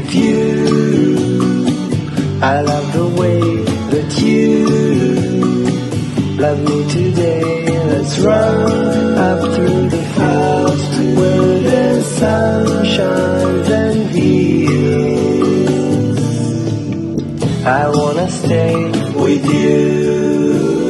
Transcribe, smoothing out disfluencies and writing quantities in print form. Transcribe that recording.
with you. I love the way that you love me today. Let's run up through the clouds where the sun shines and heals. I wanna stay with you.